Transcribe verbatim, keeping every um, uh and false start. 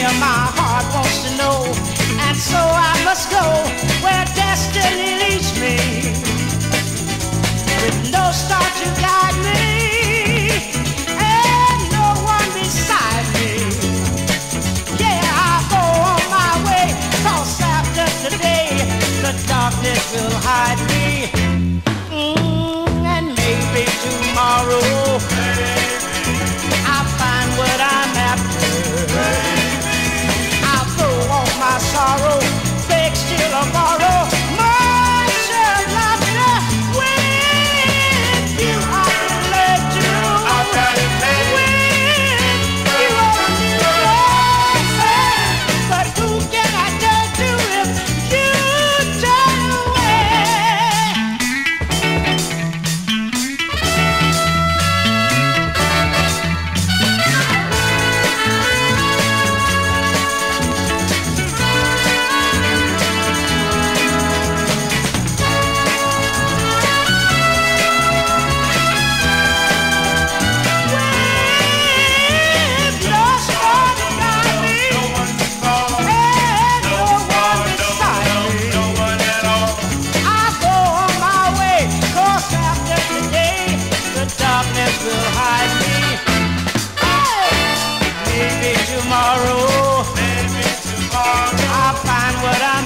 my heart wants to know. And so I must go where destiny leads me, with no star to guide me and no one beside me. Yeah, I'll go on my way, 'cause after today the darkness will hide me. Mm, and maybe tomorrow I'll find what I'm after. I'll throw off my sorrow, beg still a borrow much laughter with you. I'll let you with you on new roses. But who can I turn to if you turn away? Will hide me. Hey! Maybe tomorrow, maybe tomorrow I'll find what I